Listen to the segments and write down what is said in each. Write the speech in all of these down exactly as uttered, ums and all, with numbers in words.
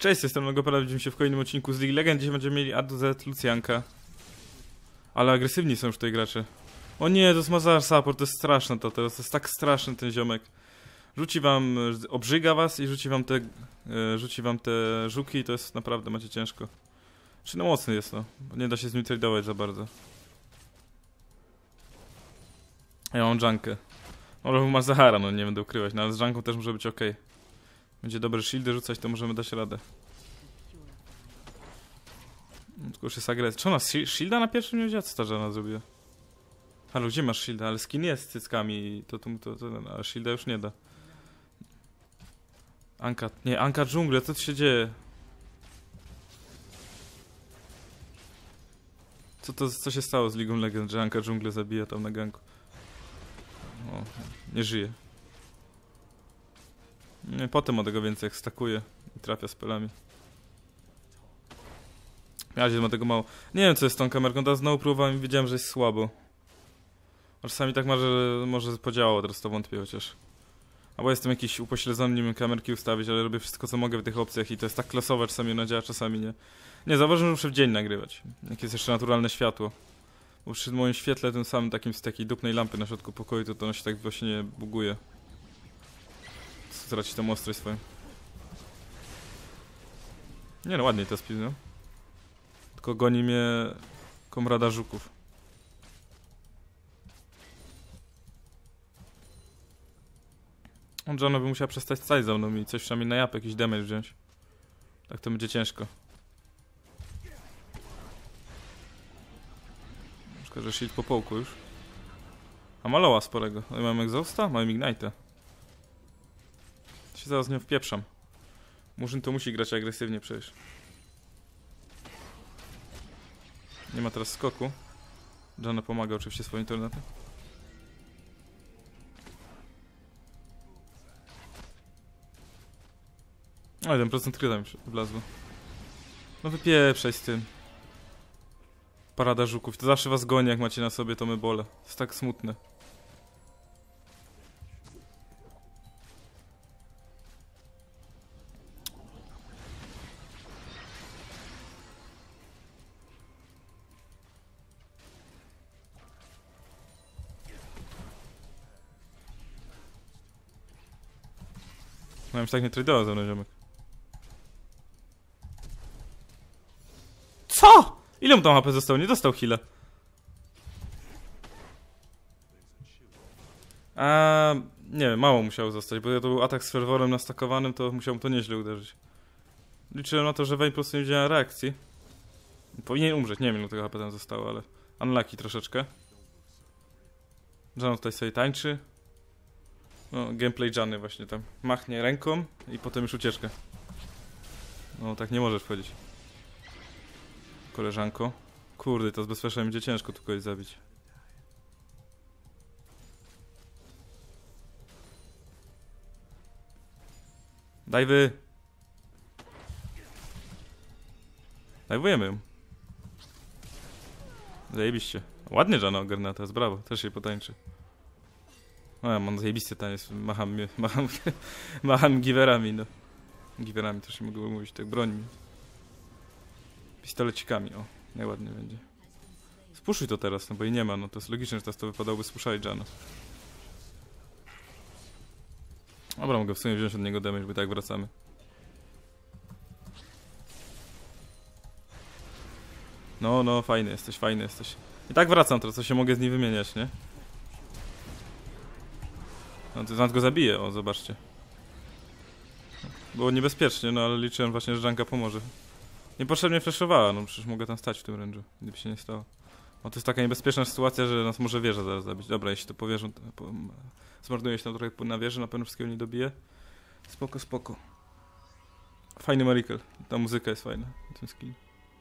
Cześć, jestem Logopeda, widzimy się w kolejnym odcinku z League Legend. Dzisiaj będziemy mieli A do Z Lucjanka. Ale agresywni są już tutaj gracze. O nie, to jest Mazar support, to jest straszne to teraz, to jest tak straszny ten ziomek. Rzuci wam, obrzyga was i rzuci wam te, e, rzuci wam te żuki i to jest naprawdę, macie ciężko. Czy no mocny jest no, bo nie da się z nim tradeować za bardzo. Ja mam junkę. Może masz Zahara, no nie będę ukrywać, no ale z junką też może być ok. Będzie dobre shieldy rzucać, to możemy dać radę. Tylko już jest agresja. Czy ona shielda na pierwszym nie wzięła? Co ta żona zrobiła? Halo, gdzie masz shielda? Ale skin jest z cyckami, to, to, to, to, a shielda już nie da. Anka, nie, Anka dżungle, co tu się dzieje? Co to, co się stało z League Legend, że Anka dżungle zabija tam na ganku? O, nie żyje. Nie, potem od tego więcej jak stakuje i trafia spelami. Na razie ma tego mało. Nie wiem co jest z tą kamerką, teraz znowu próbowałem i wiedziałem, że jest słabo. A czasami tak ma, że może podziałało, teraz to wątpię chociaż. Albo jestem jakiś upośledzony, nie wiem kamerki ustawić, ale robię wszystko co mogę w tych opcjach i to jest tak klasowe, czasami ona działa, czasami nie. Nie, zauważyłem, że muszę w dzień nagrywać. Jak jest jeszcze naturalne światło. Bo przy moim świetle, tym samym takim z takiej dupnej lampy na środku pokoju, to to ono się tak właśnie buguje. Straci tą ostrość swoją. Nie no, ładniej to spizno. Tylko goni mnie komrada żuków. On John by musiał przestać stać za mną i coś przynajmniej na japę, jakiś damage wziąć. Tak to będzie ciężko. Szkoda, że shield po połku już. A maloła sporego. No i mam exhausta? Mam ignite'a. Się zaraz nią wpieprzam. Murzyn to musi grać agresywnie przecież. Nie ma teraz skoku. John pomaga oczywiście swoim internetem. O, jeden procent kryta mi wlazło. No wypieprzaj z tym. Parada żuków. To zawsze was goni jak macie na sobie to mebole. To jest tak smutne. No już tak nie tradeował ze mną ziomek. Co?! Ile mu tam H P zostało? Nie dostał heal'a. A nie wiem, mało musiał zostać, bo to był atak z ferworem nastakowanym, to musiał mu to nieźle uderzyć. Liczyłem na to, że Vayne po prostu nie wzięła reakcji. Powinien umrzeć, nie wiem ile tego H P tam zostało, ale unlucky troszeczkę. Jan tutaj sobie tańczy. No, gameplay Jany właśnie tam. Machnie ręką i potem już ucieczkę. No tak nie możesz powiedzieć. Koleżanko. Kurde, to z bezflashem będzie ciężko tu kogoś zabić. Daj wy! Dajwujemy ją. Zajebiście. Ładnie Jana ogarnęła teraz, brawo. Też jej potańczy. No ja mam zajebisty taniec. Macham, macham, macham giwerami, no. Giwerami też nie mogę mówić, tak broń mi. Pistolecikami, o. Najładniej będzie. Spuszuj to teraz, no bo jej nie ma, no to jest logiczne, że teraz to wypadałoby spuszczać Jana. Dobra, mogę w sumie wziąć od niego damage, bo tak wracamy. No, no, fajny jesteś, fajny jesteś. I tak wracam teraz, co się mogę z nim wymieniać, nie? No to zaraz go zabije, o, zobaczcie. Było niebezpiecznie, no ale liczyłem właśnie, że Janka pomoże. Niepotrzebnie flashowała, no przecież mogę tam stać w tym range'u, gdyby się nie stało. O, to jest taka niebezpieczna sytuacja, że nas może wieża zaraz zabić. Dobra, jeśli to powierzą, to po, zmarnuje się tam trochę na wieży, na pewno wszystkiego nie dobije. Spoko, spoko. Fajny Miracle, ta muzyka jest fajna na tym skin.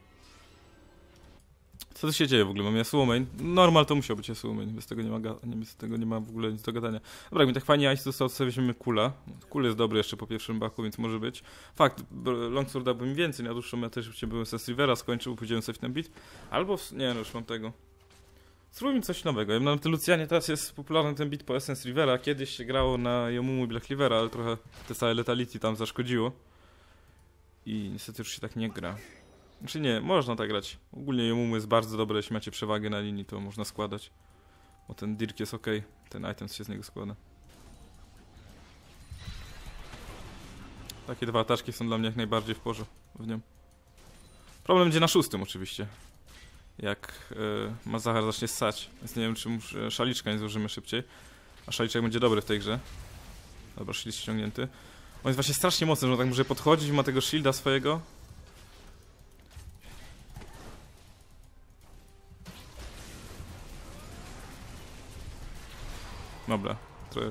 Co tu się dzieje w ogóle? Mam Yasuo main? Normal to musiał być Yasuo main, bez tego nie ma, nie, bez tego nie ma w ogóle nic do gadania. Dobra, jak mi tak fajnie ice dostał, to sobie weźmiemy Kula. Kul jest dobry jeszcze po pierwszym baku, więc może być. Fakt, Longsword dałby mi więcej, na dłuższą metę też byłem Sense Rivera, skończył, pójdziemy sobie w ten beat. Albo, w... nie no, już mam tego. Spróbujmy coś nowego. Ja na tym Lucjanie teraz jest popularny ten beat po Essence Rivera. Kiedyś się grało na Yomumu i Black Cleavera, ale trochę te całe letality tam zaszkodziło. I niestety już się tak nie gra. Znaczy nie, można tak grać. Ogólnie Yomumu jest bardzo dobre, jeśli macie przewagę na linii, to można składać. Bo ten Dirk jest ok, ten item się z niego składa. Takie dwa ataczki są dla mnie jak najbardziej w porządku w nią. Problem będzie na szóstym oczywiście. Jak yy, Mazahar zacznie ssać. Więc nie wiem, czy muszę, szaliczka nie złożymy szybciej. A szaliczek będzie dobry w tej grze. Dobra, shield ściągnięty. On jest właśnie strasznie mocny, że on tak może podchodzić, ma tego shielda swojego. Dobra, trochę.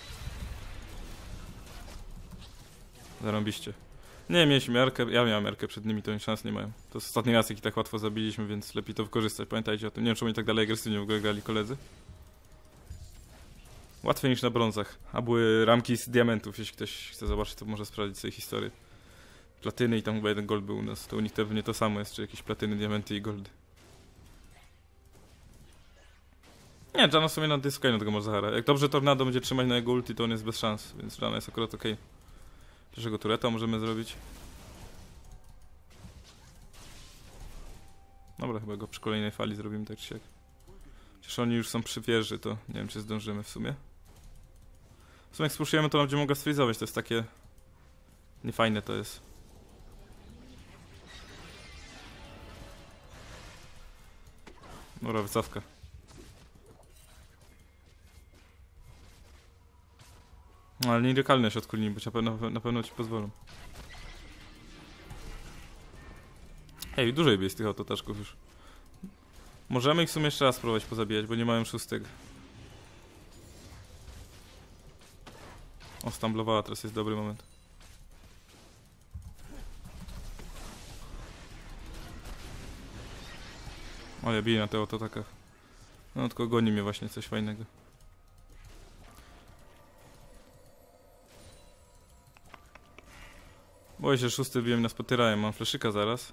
Zarąbiście. Nie, mieliśmy miarkę, ja miałem miarkę przed nimi, to oni szans nie mają. To jest ostatni raz, jaki tak łatwo zabiliśmy, więc lepiej to wykorzystać. Pamiętajcie o tym. Nie wiem, czemu oni tak dalej agresywnie w ogóle grali koledzy. Łatwiej niż na brązach. A były ramki z diamentów, jeśli ktoś chce zobaczyć, to może sprawdzić sobie historię. Platyny i tam chyba jeden gold był u nas. To u nich pewnie to samo jest, czy jakieś platyny, diamenty i goldy. Nie, Janna sobie na dysku na tego Mazahara. Jak dobrze Tornado będzie trzymać na jego ulti, to on jest bez szans, więc Janna jest akurat okej. Okay. Pierwszego tureta możemy zrobić. Dobra, chyba go przy kolejnej fali zrobimy tak czy siak. Chociaż oni już są przy wieży, to nie wiem, czy zdążymy w sumie. W sumie jak spuszujemy, to będzie mogła sfrizować, to jest takie... niefajne to jest. Dobra, wycofka. No, ale nielokalne się odkulni, bo na pewno, na pewno ci pozwolą. Hej, dużo jest tych autotaszków już. Możemy ich w sumie jeszcze raz spróbować pozabijać, bo nie mają szóstek. O, stumblowała, teraz jest dobry moment. O, ja biję na tych autotakach. No, tylko goni mnie właśnie coś fajnego. Boję się, szósty biłem na spotyrałem, mam fleszyka zaraz.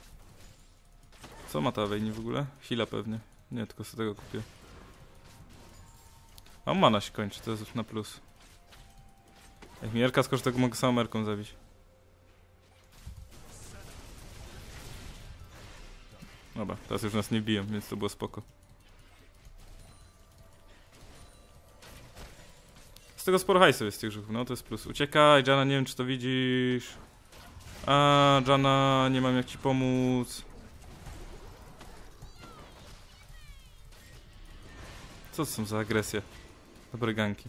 Co ma ta Vayne w ogóle? Heala pewnie. Nie, tylko sobie tego kupię. A mana się kończy, to jest na plus. Jak mi Erka skoczy, to mogę samą Erką zabić. Dobra, teraz już nas nie biją, więc to było spoko. Z tego sporo hajsu jest tych żuchów, no to jest plus. Uciekaj, Janna, nie wiem czy to widzisz. A, Janna, nie mam jak ci pomóc. Co to są za agresje? Dobre ganki.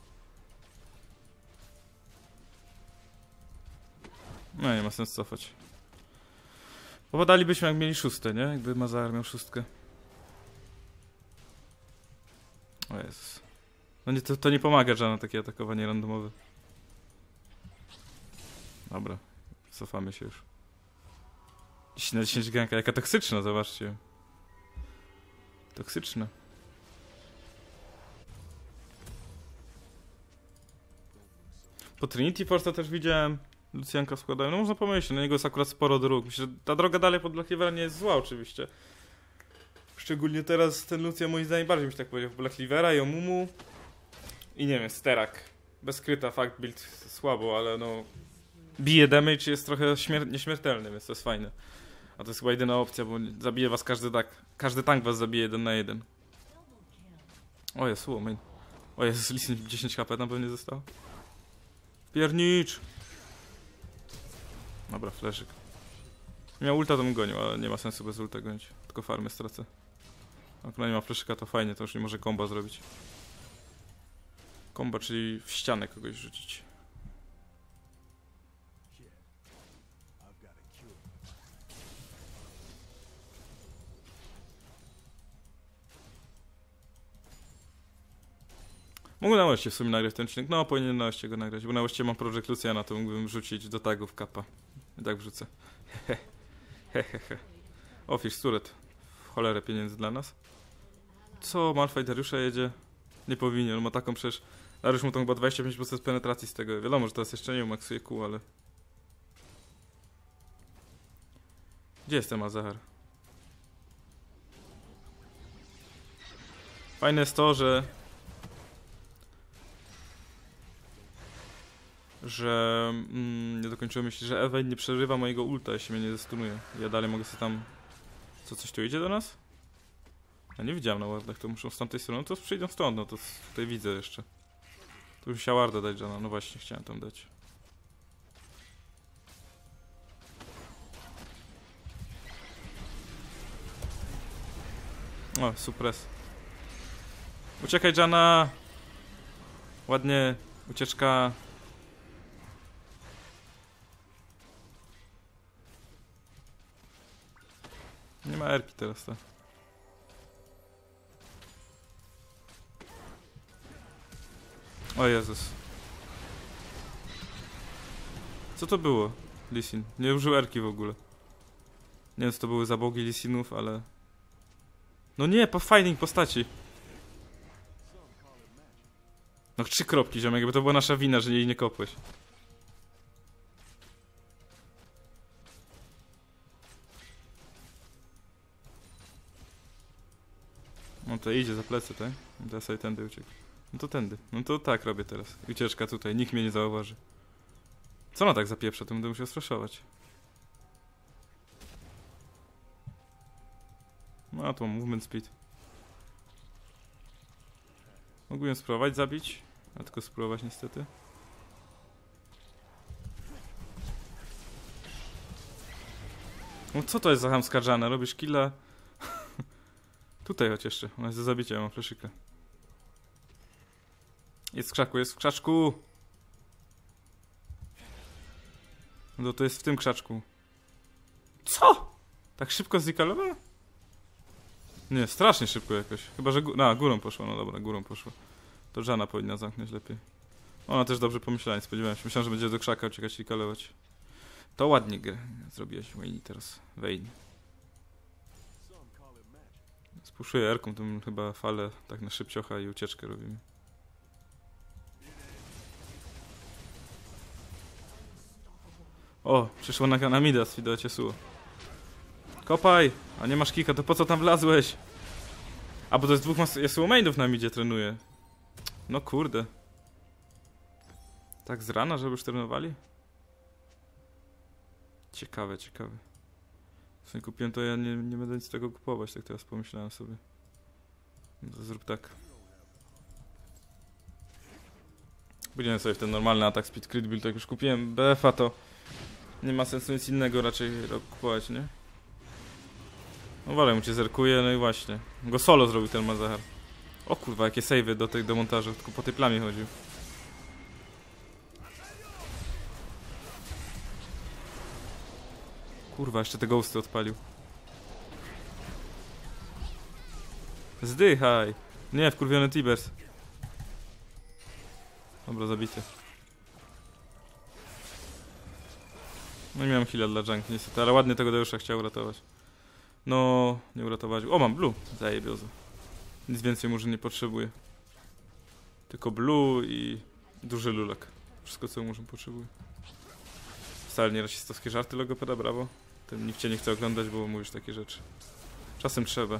No nie ma sensu cofać. Popadalibyśmy jak mieli szóste, nie? Jakby Mazahar miał szóstkę. O Jezus. No nie, to, to nie pomaga Janna takie atakowanie randomowe. Dobra. Cofamy się już. dziesięć na dziesięć ganka. Jaka toksyczna, zobaczcie. Toksyczna. Po Trinity Force też widziałem. Lucjanka składają. No można pomyśleć, na niego jest akurat sporo dróg. Myślę, że ta droga dalej pod Black Rivera nie jest zła oczywiście. Szczególnie teraz ten Lucian moim zdaniem bardziej mi się tak powiedział. Black Rivera, Yomumu i nie wiem, Sterak. Bez kryta, fakt build słabo, ale no... Bije damage, jest trochę śmier nieśmiertelny, więc to jest fajne. A to jest chyba jedyna opcja, bo zabije was każdy tak. Każdy tank was zabije jeden na jeden. O jest, main. O jest, Lee dziesięć HP tam pewnie zostało. Piernicz! Dobra, fleszyk. Miał ulta, to bym gonił, ale nie ma sensu bez ulta gonić. Tylko farmy stracę. Jak nie ma fleszyka, to fajnie, to już nie może komba zrobić. Komba, czyli w ścianę kogoś rzucić. Mógł na łeście w sumie nagrać ten odcinek. No, powinien na łeście go nagrać, bo na łeście mam Project Luciana, to mógłbym wrzucić do tagów kappa. I tak wrzucę. Hehehe. O, Fish Turret. W cholerę pieniędzy dla nas. Co? Malphite Dariusza jedzie? Nie powinien, on ma taką przecież... Dariusz mu to chyba dwadzieścia pięć procent penetracji z tego. Wiadomo, że teraz jeszcze nie umaksuje kół, ale... Gdzie jest ten Mazahar? Fajne jest to, że... że mm, nie dokończyłem myśli, że Ewen nie przerywa mojego ulta, jeśli mnie nie zestunuje. Ja dalej mogę sobie tam... Co, coś tu idzie do nas? Ja nie widziałem na wardach, to muszą z tamtej strony, no to przyjdą stąd, no to tutaj widzę jeszcze. Tu już musiała warda dać Jana, no właśnie, chciałem tam dać. O, supres. Uciekaj, Jana! Ładnie, ucieczka. Nie ma erki teraz, to. O Jezus. Co to było? Lee Sin. Nie użył erki w ogóle. Nie wiem, co to były zabogi Lee Sinów, ale... No nie, pathfinding postaci. No trzy kropki, ziomek, jakby to była nasza wina, że jej nie kopłeś. No to idzie za plecy, tak? No to ja sobie tędy uciekł. No to tędy. No to tak robię teraz. Ucieczka tutaj, nikt mnie nie zauważy. Co ona tak zapieprza, to będę musiał straszować. No a to movement speed. Mógłbym spróbować zabić, a tylko spróbować niestety. No co to jest za chamska Jana? Robisz killa? Tutaj chodź jeszcze, ona jest do zabicia, ja mam fleszykę. Jest w krzaku, jest w krzaczku! No to jest w tym krzaczku. Co? Tak szybko zdekalowała? Nie, strasznie szybko jakoś. Chyba, że... No, górą poszła, no dobra, górą poszła. To Jana powinna zamknąć lepiej. Ona też dobrze pomyślała, nie spodziewałem się. Myślałem, że będzie do krzaka uciekać i kalować. To ładnie grę zrobiłeś, Wayne, teraz. Wayne. Spuszuję erką, to chyba falę tak na szybciocha i ucieczkę robimy. O, przyszło na Kanamida z Fido Ciesuło. Kopaj! A nie masz kika, to po co tam wlazłeś? A bo to jest dwóch Yasuo mainów na midzie trenuje. No kurde. Tak z rana, żeby już trenowali? Ciekawe, ciekawe. W sumie kupiłem to, ja nie, nie będę nic z tego kupować, tak teraz pomyślałem sobie. No to zrób tak. Pójdziemy sobie w ten normalny atak speed crit build, jak już kupiłem B F a, to nie ma sensu nic innego raczej kupować, nie? No walę mu cię zerkuje, no i właśnie. Go solo zrobił ten Mazahar. O kurwa, jakie savey do tych do montażu, tylko po tej plamie chodził. Kurwa, jeszcze te ghosty odpalił. Zdychaj! Nie, wkurwiony Tibers. Dobra, zabity. No i miałem heal'a dla Junk niestety, ale ładnie tego Deusza chciał uratować. No, nie uratować. O, mam blue. Zajebiozo. Nic więcej może nie potrzebuję. Tylko blue i duży lulek. Wszystko, co może potrzebuję. Wcale nie rasistowskie żarty logopeda, brawo. Ten nikt cię nie chce oglądać, bo mówisz takie rzeczy. Czasem trzeba.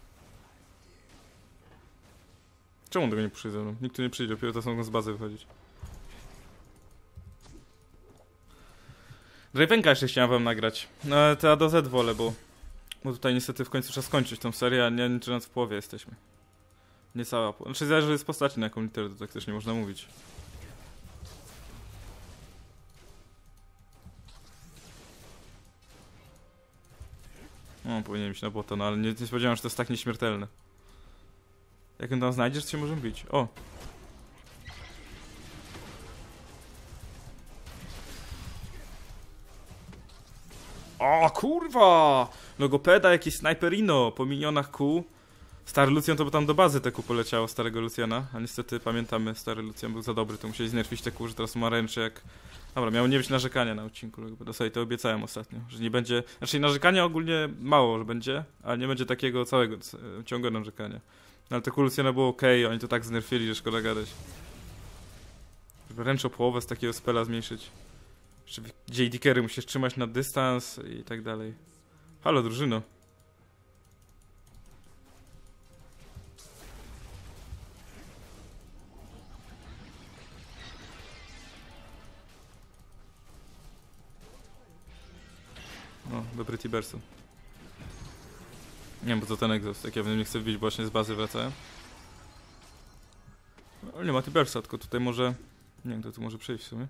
Czemu tego nie przyjdzie ze mną? Nikt tu nie przyjdzie, dopiero to są z bazy wychodzić. Dravenka jeszcze chciałem wam nagrać. No ale to A do Z wolę, bo... Bo tutaj niestety w końcu trzeba skończyć tą serię, a nie licząc w połowie jesteśmy. Nie cała połowa. Znaczy zależy, że z postaci na jaką literę, to tak też nie można mówić. No, powinien mieć na bota, no ale nie, nie spodziewałem, że to jest tak nieśmiertelne. Jak ją tam znajdziesz, to się możemy bić. O! O kurwa! Logopeda, jakiś snajperino po minionach Q. Stary Lucian to by tam do bazy te Q poleciało, starego Luciana. A niestety pamiętamy, stary Lucian był za dobry, to musieli znerfić te Q, że teraz ma ręcze jak... Dobra, miało nie być narzekania na odcinku Logopeda, sobie to obiecałem ostatnio, że nie będzie... Znaczy narzekania ogólnie mało, że będzie, ale nie będzie takiego całego ciągłego narzekania. No ale te Q Luciana było ok, oni to tak znerfili, że szkoda gadać. Żeby ręcz o połowę z takiego spela zmniejszyć. Jeszcze J D Carry musisz trzymać na dystans i tak dalej. Halo, drużyno. No, dobry Tiberson. Nie wiem, bo to ten egzost, jak ja w nim nie chcę wbić, bo właśnie z bazy wracałem. No, nie ma Tibersa, tylko tutaj może... Nie wiem, kto tu może przejść w sumie.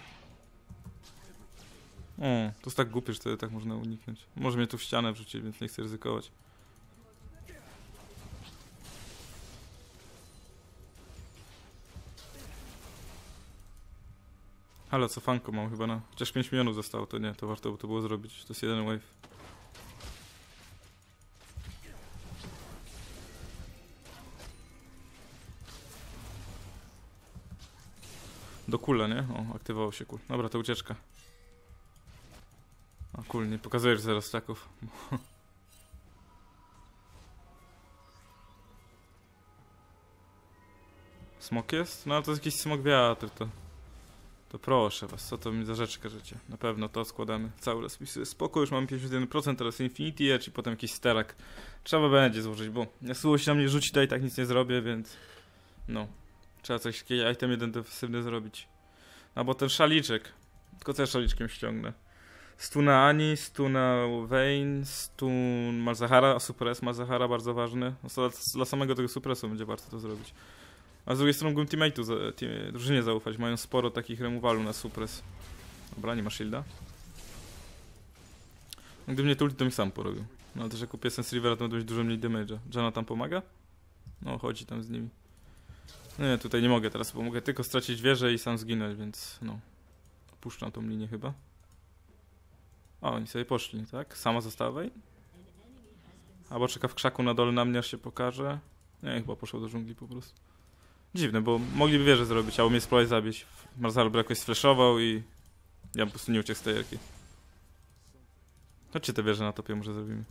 O, to jest tak głupie, że to tak można uniknąć. Może mnie tu w ścianę wrzucić, więc nie chcę ryzykować. Ale cofanko mam chyba na... Chociaż pięć milionów zostało, to nie, to warto by to było zrobić. To jest jeden wave. Do kula, nie? O, aktywował się kul. Dobra, to ucieczka. A kul, nie pokazujesz zaraz staków. Smok jest? No to jest jakiś smok wiatr, to... To proszę was, co to mi za rzeczy każecie? Na pewno to składamy. Cały rozpis spoko, już mamy pięćdziesiąt jeden procent, teraz Infinity Edge i potem jakiś sterak. Trzeba będzie złożyć, bo Yasuo się na mnie rzuci, to i tak nic nie zrobię, więc... No. Trzeba coś, jakiś item jeden defensywny zrobić. A bo ten szaliczek. Tylko co ja szaliczkiem ściągnę? Stuna Ani, stuna Vayne, stun Malzahara, supres Malzahara bardzo ważny. No, dla samego tego supresu będzie warto to zrobić. A z drugiej strony mógłbym teammate'u, za, team, drużynie zaufać, mają sporo takich remowalu na supres. Dobra, nie ma shielda. Gdyby mnie to ulti, to mi sam porobił. No ale też jak kupię Sense Rivera, to będę mieć dużo mniej damage'a. Janna tam pomaga? No, chodzi tam z nimi. No nie, tutaj nie mogę teraz, bo mogę tylko stracić wieżę i sam zginąć, więc no. Puszczam tą linię chyba. O, oni sobie poszli, tak? Sama została Vayne? Albo czeka w krzaku na dole na mnie, aż się pokaże. Nie, chyba poszło do dżungli po prostu. Dziwne, bo mogliby wieżę zrobić, albo mnie spróbować zabić. Marzal by jakoś sflashował i... Ja po prostu nie uciekł z tej erki. Chodźcie te wieże na topie, może zrobimy.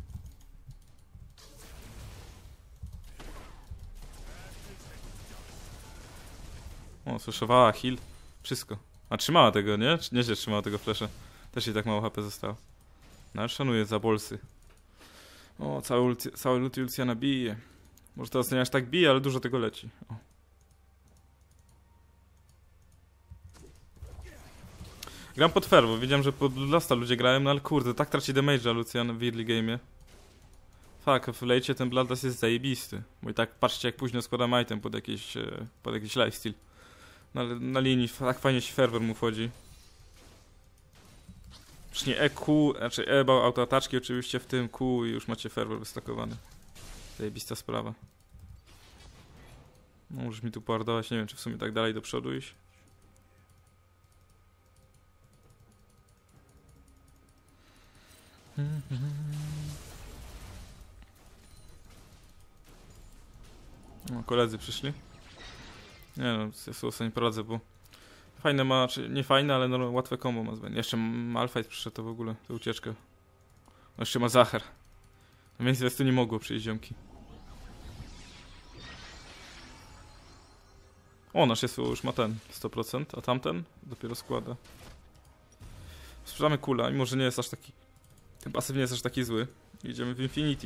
O, sflashowała, heal. Wszystko. A trzymała tego, nie? Nieźle trzymała tego flasha. Też jej tak mało H P zostało. No, szanuję za bolsy. O, całe, ulti, całe luty Luciana bije. Może teraz nie aż tak bije, ale dużo tego leci. O. Gram pod fair, bo wiedziałem, że pod Bloodlusta ludzie grają, no ale kurde, tak traci damage'a Lucian w early game'ie. Fuck, w lejcie ten Bloodlust jest zajebisty. Bo i tak patrzcie, jak późno składam item pod jakiś, pod jakiś lifesteal. No ale na linii tak fajnie się fervor mu wchodzi. Już nie E Q, znaczy E, autoataczki oczywiście w tym Q i już macie fervor wystakowany. Zajebista sprawa. No, możesz mi tu poardować, nie wiem, czy w sumie tak dalej do przodu iść. No, koledzy przyszli. Nie no, ja sobie nie poradzę, bo fajne ma, czy nie fajne, ale no, łatwe combo ma zbędnie. Jeszcze Malphite przyszedł, to w ogóle, to ucieczkę. No jeszcze ma Zachar. No więc tu nie mogło przyjść ziomki. O, nasz Yasuo już ma ten, sto procent, a tamten dopiero składa. Sprzedamy kula, mimo że nie jest aż taki... Ten pasyw nie jest aż taki zły. Idziemy w Infinity.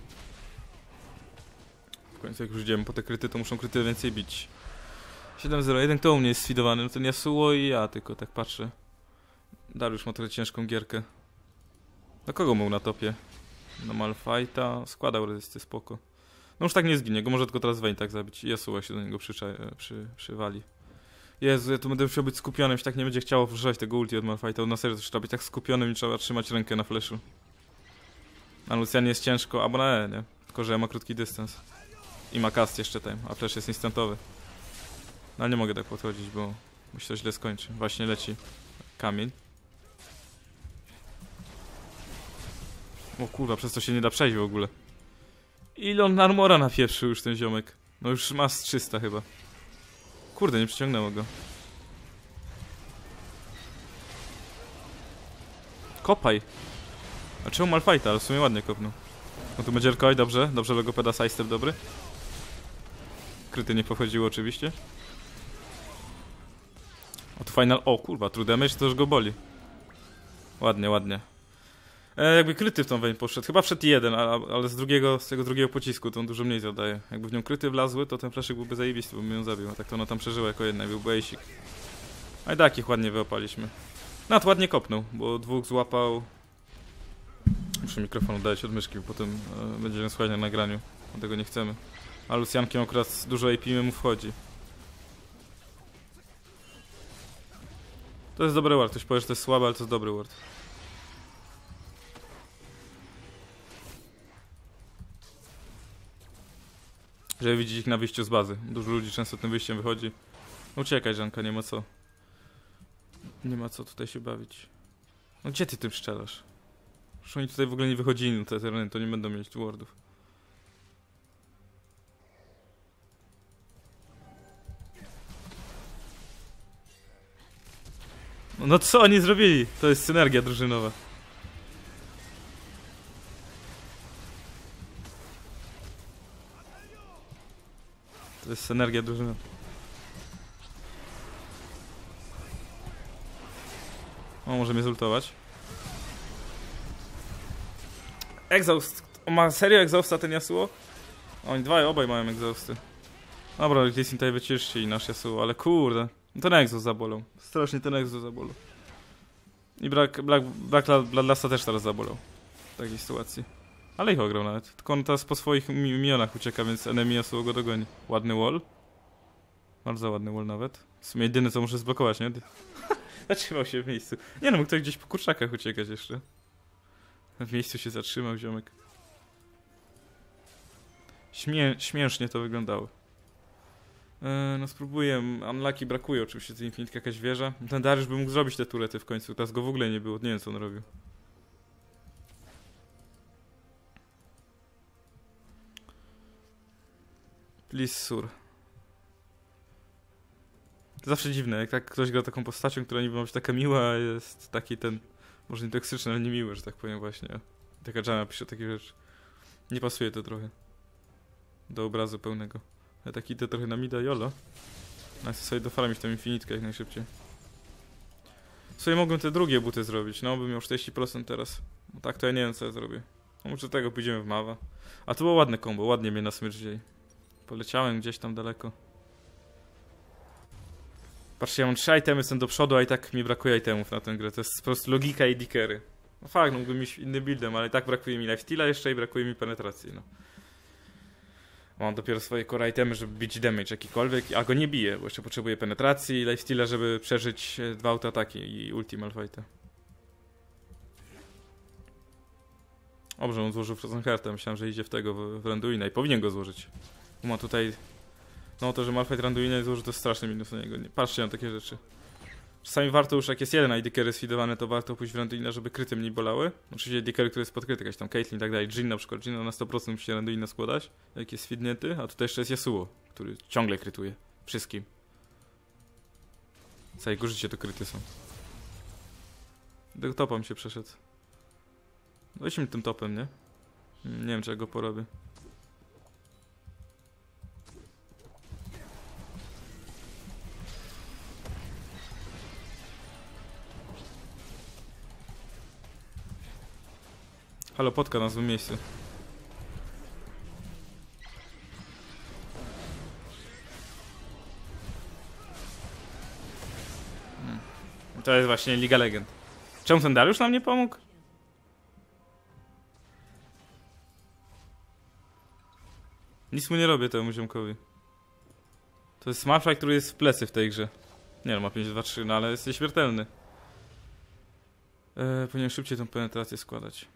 W końcu jak już idziemy po te kryty, to muszą kryty więcej bić. siedem zero jeden, kto u mnie jest sfidowany? No ten Yasuo i ja, tylko tak patrzę. Dariusz ma trochę ciężką gierkę. Do kogo był na topie? Na Malphite'a. Składał rezysty, spoko. No już tak nie zginie, go może tylko teraz Vayne tak zabić. Yasuo się do niego przycza- przy, przywali. Jezu, ja tu będę musiał być skupionym, się tak nie będzie chciało wrzucać tego ulti od Malphite'a. Na serio, to trzeba być tak skupionym i trzeba trzymać rękę na flashu. Na Lucianie jest ciężko, albo na E, nie? Tylko, że ja ma krótki dystans. I ma cast jeszcze tam, a flash jest instantowy. No ale nie mogę tak podchodzić, bo mi się to źle skończy. Właśnie leci kamień. O kurwa, przez to się nie da przejść w ogóle. Ile on armora napieprzył już ten ziomek. No już ma z trzysta chyba. Kurde, nie przyciągnęło go. Kopaj. A czemu Malphite'a? Ale w sumie ładnie kopnął. No tu będzie Rkoi, dobrze. Dobrze, logopeda, sidestep dobry. Kryty nie pochodziło oczywiście. O tu final... O kurwa, true damage to już go boli. Ładnie, ładnie. E, jakby kryty w tą Vayne poszedł. Chyba wszedł jeden, ale, ale z drugiego, z tego drugiego pocisku to on dużo mniej zadaje. Jakby w nią kryty wlazły, to ten flaszyk byłby zajebisty, bo bym ją zabił. A tak to ona tam przeżyła jako jedna i był basic. A i takich ładnie wyopaliśmy. Nad ładnie kopnął, bo dwóch złapał... Muszę mikrofon oddać od myszki, bo potem e, będziemy słuchać na nagraniu. Tego nie chcemy. A Luciankiem akurat dużo A P mu wchodzi. To jest dobry ward. Ktoś powie, że to jest słabe, ale to jest dobry ward. Żeby widzieć ich na wyjściu z bazy. Dużo ludzi często tym wyjściem wychodzi. Uciekaj, Żanka, nie ma co. Nie ma co tutaj się bawić. No gdzie ty tym strzelasz? Już oni tutaj w ogóle nie wychodzili na te tereny, to nie będą mieć tu wardów. No, no co oni zrobili? To jest synergia drużynowa. To jest synergia drużynowa. O, może mnie zultować. Exhaust. O, ma serio Exhausta ten Yasuo? Oni dwaj, obaj mają Exhausty. Dobra, Lee Sin tutaj wyciszcie i nasz Yasuo, ale kurde. Ten Exhaust zabolał. Strasznie ten Exhaust zabolał. I brak, brak, brak Bloodlusta też teraz zabolał. W takiej sytuacji. Ale ich ograł nawet. Tylko on teraz po swoich mi minionach ucieka, więc enemy Yasuo go dogoni. Ładny wall. Bardzo ładny wall nawet. W sumie jedyne co muszę zblokować, nie? Zatrzymał się w miejscu. Nie no, mógł ktoś gdzieś po kurczakach uciekać jeszcze. W miejscu się zatrzymał ziomek. Śmie śmiesznie to wyglądało. Eee, no spróbuję. Unlucky brakuje oczywiście z Infinite jakaś wieża. Ten Dariusz by mógł zrobić te turety w końcu. Teraz go w ogóle nie było. Nie wiem co on robił. Please sur. Zawsze dziwne, jak tak ktoś gra taką postacią, która niby ma być taka miła, a jest taki ten, może nie toksyczny, ale nie miły, że tak powiem właśnie. Taka Jana pisze takie rzeczy. Nie pasuje to trochę do obrazu pełnego. Ja tak idę trochę na mida, jolo. No chcę sobie dofarmić tą infinitkę jak najszybciej. Sobie mogłem te drugie buty zrobić, no bym miał czterdzieści procent teraz. No tak to ja nie wiem co ja zrobię. No może tego pójdziemy w mawa. A to było ładne combo, ładnie mnie na smycz wzięli. Poleciałem gdzieś tam daleko. Patrzcie, ja mam trzy itemy, jestem do przodu, a i tak mi brakuje itemów na tę grę. To jest po prostu logika i dickery. No fakt, no mógłbym iść innym buildem, ale i tak brakuje mi lifesteala jeszcze i brakuje mi penetracji, no. Mam dopiero swoje core itemy, żeby bić damage jakikolwiek, a go nie biję, bo jeszcze potrzebuję penetracji i lifesteala, żeby przeżyć dwa autoataki i ulti Malphite'a. Dobrze, on złożył Frozen Heart'a, myślałem, że idzie w tego, w, w Randuina i powinien go złożyć. Bo ma tutaj... No to, że Malphite Randuina złoży, to jest straszny minus na niego. Nie, patrzcie na takie rzeczy. Czasami warto już, jak jest jeden I D carry sfidowany, to warto pójść w Randuina, żeby kryty mniej bolały. Oczywiście I D carry, który jest podkryty, jakaś tam Caitlyn i tak dalej. Jhin na przykład, Jhin na sto procent musi Randuina składać, jak jest sfidnięty. A tutaj jeszcze jest Yasuo, który ciągle krytuje. Wszystkim. Całe jego życie to kryty są. Do topa mi się przeszedł. Weźmy tym topem, nie? Nie wiem, czy ja go porobię. Halo, potka na złym miejscu. Hmm. To jest właśnie Liga Legend. Czemu ten Dariusz nam nie pomógł? Nic mu nie robię temu ziomkowi. To jest Malphite, który jest w plecy w tej grze. Nie no, ma pięć dwa trzy, no ale jest nieśmiertelny. Eee, powinien szybciej tą penetrację składać.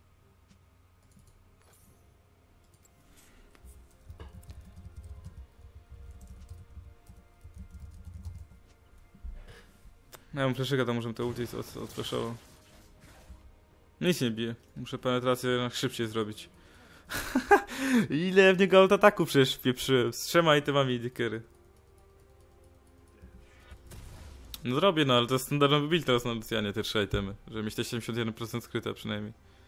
Ja mam fleszyka, to możemy to ulti od, odfleszował. Nic nie bije. Muszę penetrację szybciej zrobić. Ile w niego autoataku przecież wpieprzyłem. Z trzema itemami dickery. No zrobię, no ale to jest standardowy build teraz na Lucianie, te trzy itemy. Żeby mieć te siedemdziesiąt jeden procent skryte przynajmniej.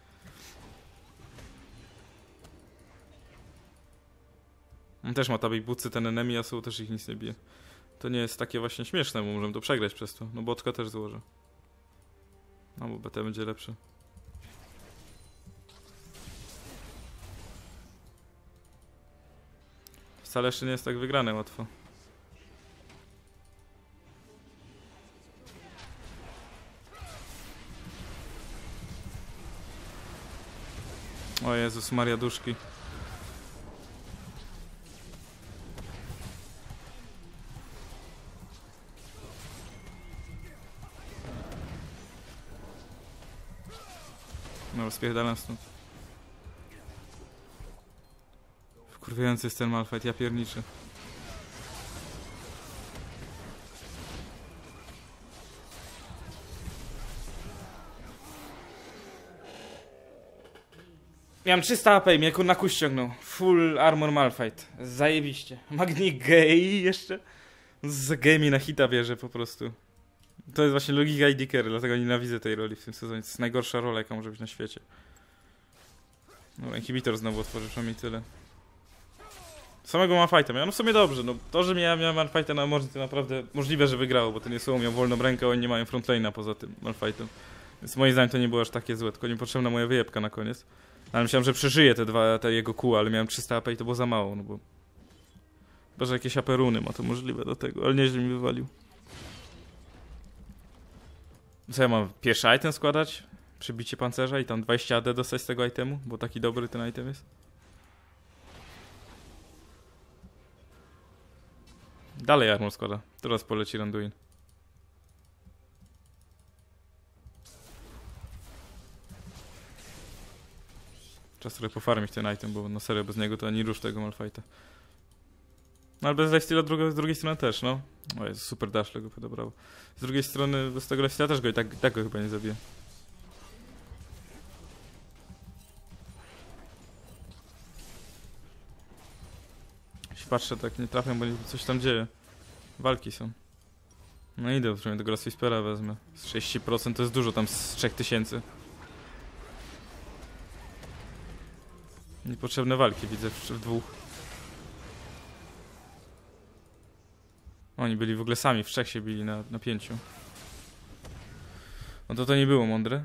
On też ma tabiej bucy, ten enemy Yasuo też ich nic nie bije. To nie jest takie właśnie śmieszne, bo możemy to przegrać przez to. No boczka też złożę. No bo B T będzie lepsze. Wcale jeszcze nie jest tak wygrane łatwo. O Jezus Maria, duszki. No, spierdalam stąd. Wkurwiający jest ten Malphite, ja pierniczę. Miałem trzysta A P i mnie na kuś ściągnął. Full armor Malphite. Zajebiście. Magnik gay jeszcze. Z gay na hita bierze po prostu. To jest właśnie logika I D Carry, dlatego nienawidzę tej roli w tym sezonie. To jest najgorsza rola, jaka może być na świecie. No, inhibitor znowu otworzył, przynajmniej tyle. Samego Malphite'a miałem, no w sumie dobrze, no to, że miałem, miałem Malphite'a na morze, to naprawdę możliwe, że wygrało, bo ten Yasuo miał wolną rękę, a oni nie mają frontlane'a poza tym Malphite'em. Więc moim zdaniem to nie było aż takie złe, tylko niepotrzebna moja wyjebka na koniec. Ale myślałem, że przeżyję te dwa, te jego kół, ale miałem trzysta A P i to było za mało, no bo... Chyba, że jakieś A P runy ma to możliwe do tego, ale nieźle mi wywalił. Co ja mam? Pierwszy item składać? Przebicie pancerza i tam dwadzieścia A D dostać z tego itemu? Bo taki dobry ten item jest? Dalej armor składa. Teraz poleci Randuin. Czas trochę pofarmić ten item, bo no serio, bez niego to ani rusz tego Malphite'a. No ale bez lifesteala z drugiej strony też, no. O jest super dash, go podobrało. Z drugiej strony bez tego lifesteala też go i tak, tak go chyba nie zabije. Jeśli patrzę, tak nie trafiam, bo coś tam dzieje. Walki są. No idę, przynajmniej tego Last Whispera wezmę. Z trzydzieści procent to jest dużo, tam z trzech tysięcy. Niepotrzebne walki widzę w, w dwóch. Oni byli w ogóle sami, w trzech się bili na, na pięciu. No to to nie było mądre.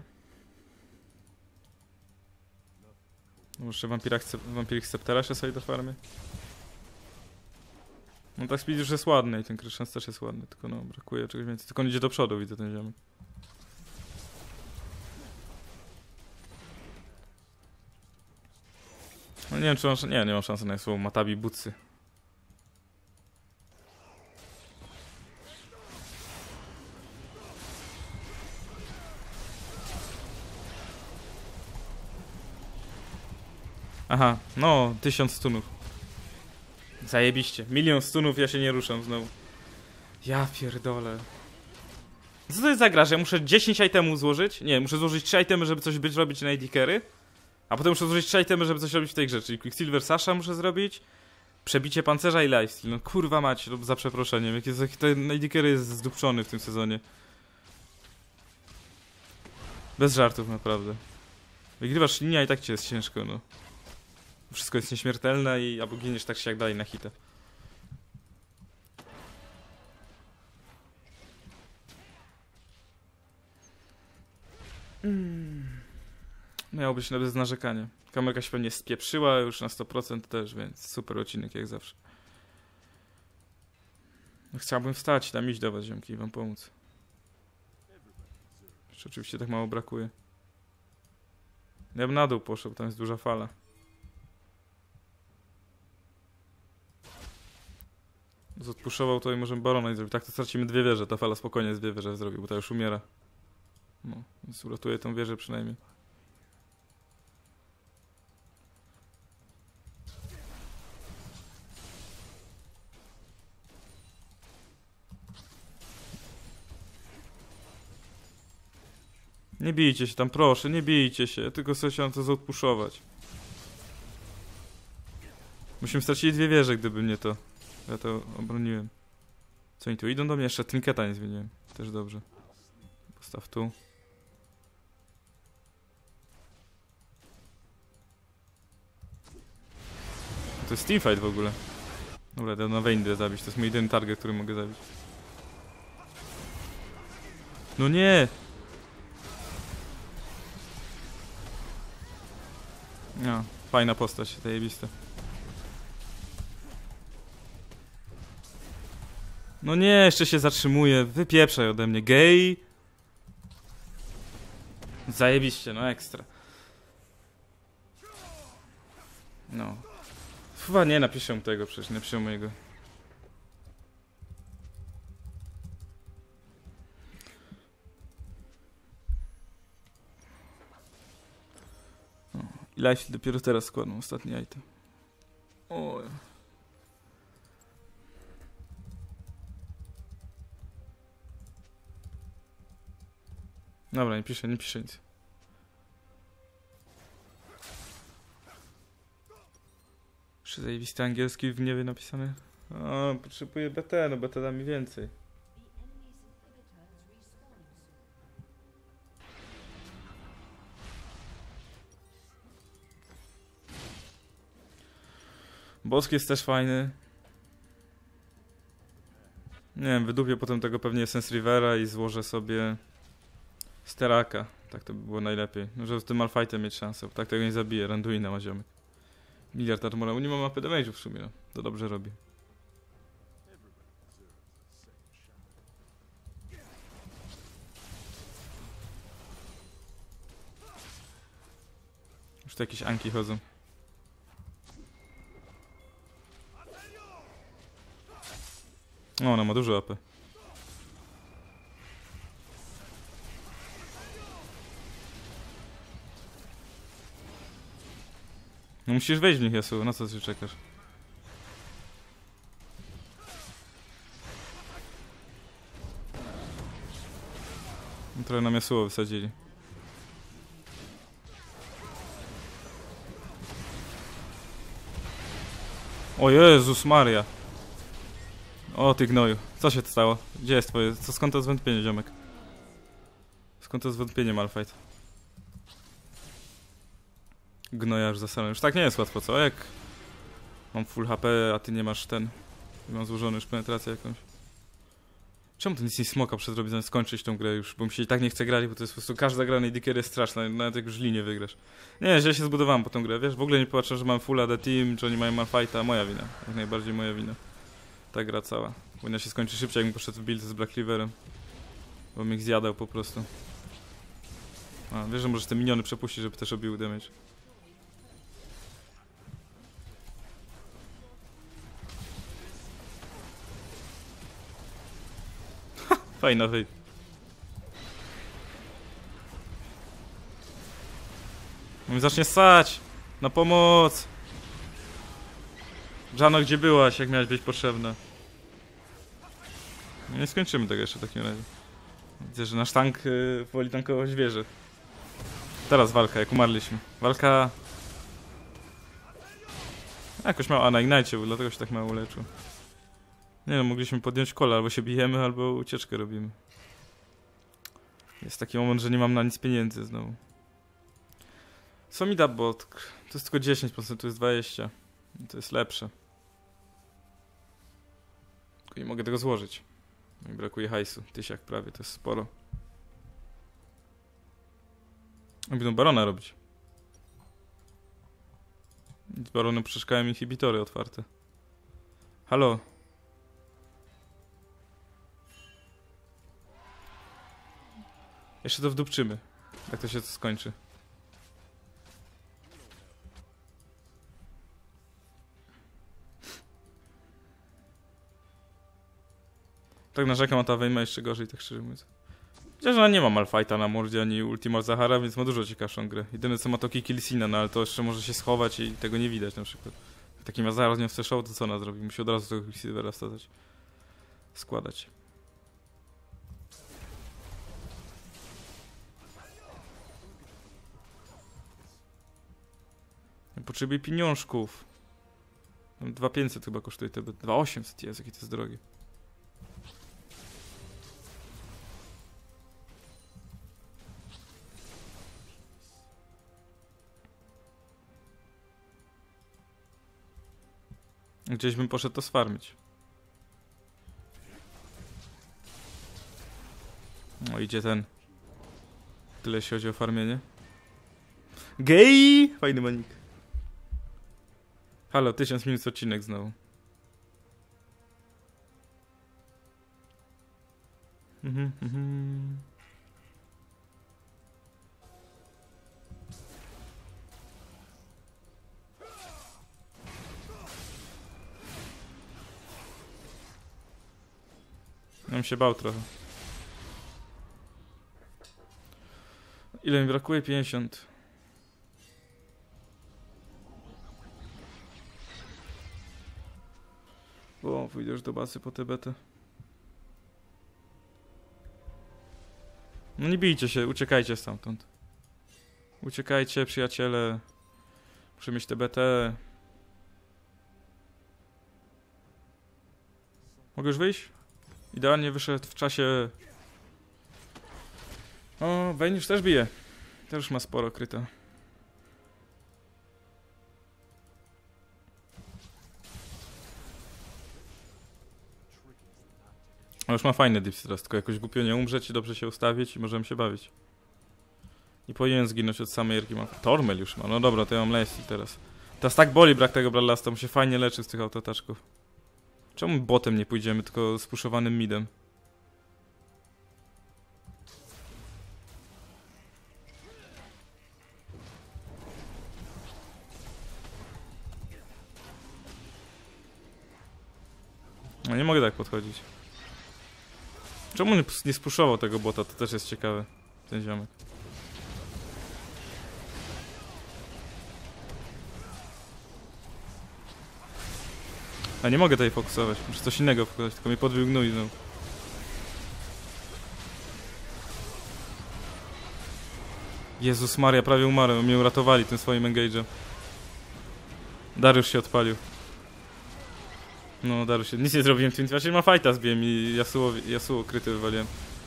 No jeszcze Vampirik Sceptera jeszcze sobie do farmy. No tak speed już jest ładny i ten Kryszans też jest ładny, tylko no brakuje czegoś więcej. Tylko on idzie do przodu, widzę ten ziomek. No nie wiem czy mam, nie, nie mam szansy na słowo Matabi Butsy. Aha, no, tysiąc stunów. Zajebiście. Milion stunów, ja się nie ruszam znowu. Ja pierdolę. Co to jest za gra, że ja muszę dziesięć itemów złożyć? Nie, muszę złożyć trzy itemy, żeby coś być robić na I D Carry. A potem muszę złożyć trzy itemy, żeby coś robić w tej grze. Czyli Quicksilver Sasha muszę zrobić. Przebicie pancerza i lifesteal. No kurwa mać, za przeproszeniem. Jak jest, ten I D Carry jest zdupczony w tym sezonie. Bez żartów naprawdę. Wygrywasz linia i tak ci jest ciężko, no. Wszystko jest nieśmiertelne i albo giniesz tak się jak dalej na hitę. Mm. Miało być bez narzekania. Kamerka się pewnie spieprzyła już na sto procent też, więc super odcinek jak zawsze. No, chciałbym wstać i tam iść do was, ziomki, i wam pomóc. Jeszcze oczywiście tak mało brakuje. Ja bym na dół poszedł, tam jest duża fala. Odpuszował to i możemy barona i zrobić. Tak to stracimy dwie wieże. Ta fala spokojnie z dwie wieże zrobił, bo ta już umiera. No, więc uratuje tą wieżę przynajmniej. Nie bijcie się tam, proszę, nie bijcie się. Tylko sobie chciałem to zaodpuszować. Myśmy stracili dwie wieże, gdyby nie to. Ja to obroniłem. Co oni tu idą do mnie? Jeszcze trinketa nie zmieniłem. Też dobrze. Postaw tu. To jest teamfight w ogóle. Dobra, to na Vayne zabić. To jest mój jedyny target, który mogę zabić. No nie! No, fajna postać, zajebista. No nie, jeszcze się zatrzymuje. Wypieprzaj ode mnie. Gej. Zajebiście, no ekstra. No. Chyba nie napiszę mu tego, przecież nie napiszę mojego. I life dopiero teraz składam ostatni item. Oj. Dobra, nie piszę, nie piszę nic. Jeszcze zajebisty angielski w gniewie napisane. O, potrzebuję B T, no B T da mi więcej. Boski jest też fajny. Nie wiem, wydupię potem tego pewnie Essence Rivera i złożę sobie Steraka. Tak to by było najlepiej. No, żeby z tym Malfightem mieć szansę, bo tak tego nie zabije. Randuina ma ziomek. Miliard armora. Nie ma mapy damage'u w sumie, no. To dobrze robi. Już tu jakieś anki chodzą. O, ona ma dużo A P. No musisz wejść w nich, Yasuo. Na co ty czekasz? No, trochę nam Yasuo wysadzili. O Jezus Maria. O ty gnoju. Co się stało? Gdzie jest twoje... Co, skąd to zwątpienie, ziomek? Skąd to zwątpienie, Malphite? Gnojarz zasadny. Już tak nie jest łatwo, co? Jak mam full H P, a ty nie masz ten... Mam złożony już penetrację jakąś. Czemu to nic nie smoka przedrobić, zamiast skończyć tą grę już? Bo mi się i tak nie chce grać, bo to jest po prostu... Każda gra na Dicker jest straszna, nawet jak już linię wygrasz. Nie, źle się zbudowałem po tą grę, wiesz? W ogóle nie patrzę, że mam full A D team, czy oni mają Malphite'a. Moja wina. Jak najbardziej moja wina. Ta gra cała. Powinna się skończyć szybciej, jakbym poszedł w build z Black Cleaverem. Bo mi ich zjadał po prostu. A, wiesz, że możesz te miniony przepuścić, żeby też robił damage. Fajna wyj. On mi zacznie ssać! Na pomoc! Żano, gdzie byłaś, jak miałaś być potrzebna? No nie skończymy tego jeszcze w takim razie. Widzę, że nasz tank yy, woli tankować wieżę. Teraz walka, jak umarliśmy. Walka... Jakoś mało, a na Ignite, bo dlatego się tak mało uleczył. Nie no, mogliśmy podjąć kola, albo się bijemy, albo ucieczkę robimy. Jest taki moment, że nie mam na nic pieniędzy znowu. Co mi da bot? To jest tylko dziesięć procent, to jest dwadzieścia procent. To jest lepsze. Tylko nie mogę tego złożyć. Mi brakuje hajsu. Tysiak prawie, to jest sporo. Będą barona robić. Z baronem przeszkałem inhibitory otwarte. Halo? Jeszcze to wdupczymy. Jak to się skończy. Tak narzekam, a ta Wejma jeszcze gorzej, tak szczerze mówiąc. Chociaż ona nie ma Malphite'a na mordzie, ani Ultima Zahara, więc ma dużo ciekawszą grę. Jedyne co ma to Killsina, no ale to jeszcze może się schować i tego nie widać na przykład. Jak taki ma zaraz nie chce show, to co ona zrobi? Musi od razu tego Quicksilvera wsadzać. Składać. Ja potrzebuję pieniążków. dwa tysiące pięćset chyba kosztuje te... dwa tysiące osiemset, jest, jakie to jest drogie. Gdzieś bym poszedł to sfarmić. No idzie ten. Tyle jeśli chodzi o farmienie. Gej! Fajny manik. Halo, tysiąc minut odcinek znowu. Mhm, mhm. Bym się bał trochę. Ile mi brakuje? pięćdziesiąt. O, pójdę już do basy po tę betę. No nie bijcie się, uciekajcie stamtąd. Uciekajcie, przyjaciele. Muszę mieć tę betę. Mogę już wyjść? Idealnie wyszedł w czasie. O, Vayne już też bije. Też ma sporo kryta. A już ma fajny dips teraz, tylko jakoś głupio nie umrzeć i dobrze się ustawić i możemy się bawić. I powinien zginąć od samej Erki. Ma... Tormel już ma, no dobra, to ja mam Leslie teraz. Teraz tak boli brak tego Bradlasta, mu się fajnie leczy z tych autotaczków. Czemu botem nie pójdziemy, tylko spuszowanym midem? No nie mogę tak podchodzić. Czemu nie, nie spuszował tego bota? To też jest ciekawe. Ten ziomek. A nie mogę tutaj fokusować. Muszę coś innego fokusować, tylko mnie podbił gnój znowu. Jezus Maria, prawie umarłem. Mnie uratowali tym swoim engage'em. Dariusz się odpalił. No, Dariusz się... Nic nie zrobiłem tym. Znaczy ma fajta zbiłem i Yasuo, Yasuo kryty wywaliłem.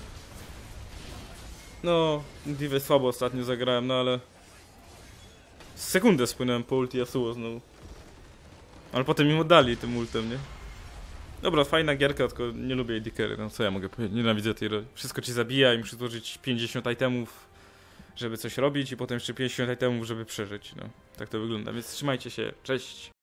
No, Divę słabo ostatnio zagrałem, no ale... Sekundę spłynąłem po ulti Yasuo znowu. Ale potem im oddali tym ultem, nie? Dobra, fajna gierka, tylko nie lubię A D carry, no co ja mogę powiedzieć, nienawidzę tej roli. Wszystko ci zabija i musisz złożyć pięćdziesiąt itemów, żeby coś robić i potem jeszcze pięćdziesiąt itemów, żeby przeżyć, no. Tak to wygląda, więc trzymajcie się, cześć!